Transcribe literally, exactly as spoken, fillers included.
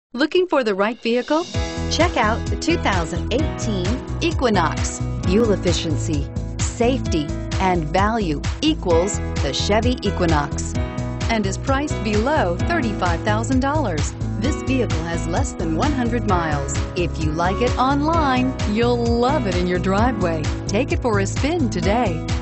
Looking for the right vehicle? Check out the two thousand eighteen Equinox. Fuel efficiency, safety, and value equals the Chevy Equinox and is priced below thirty-five thousand dollars. This vehicle has less than one hundred miles. If you like it online, you'll love it in your driveway. Take it for a spin today.